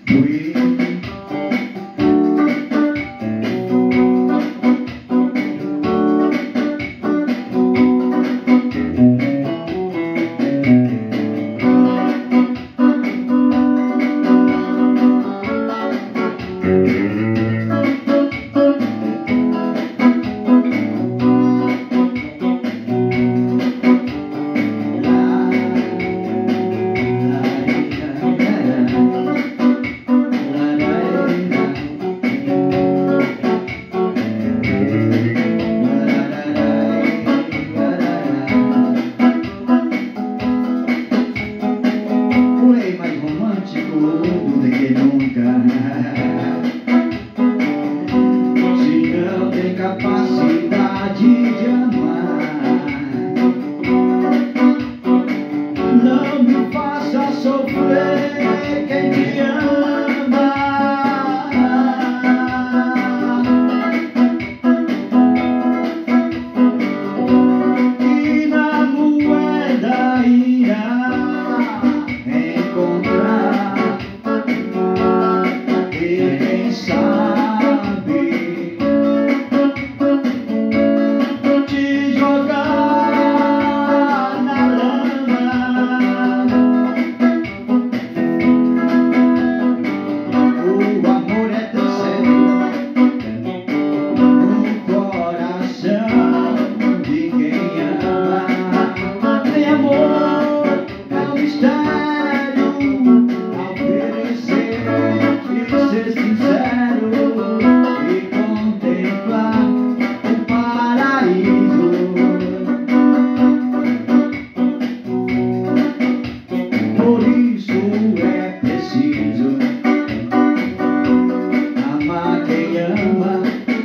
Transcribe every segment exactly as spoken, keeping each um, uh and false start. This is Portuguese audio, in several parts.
fui. Do que nunca. Se não tem capacidade de amar, não me faça sofrer quem te ama. E na moeda irá encontrar quem sabe te jogar na lama. O amor é tão sério no coração de quem ama. Tem amor, é um mistério a oferecer. Ser sincero e contemplar o paraíso. Por isso é preciso amar quem ama,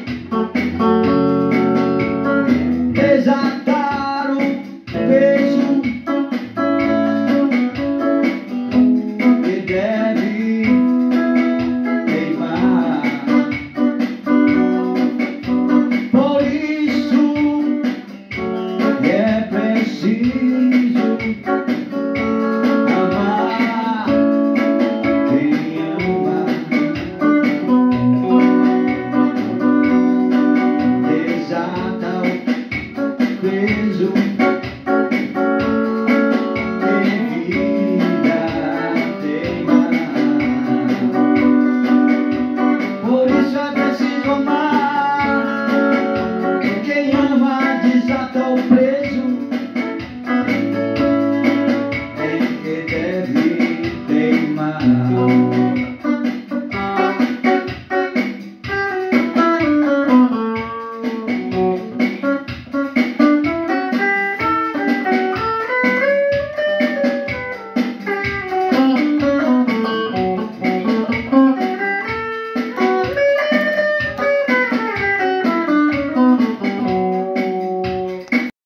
desatar o peso que deve. Por isso é preciso amar quem ama, desata o peso que vida teima. Por isso é preciso amar quem ama, desata o preso em que deve teimar.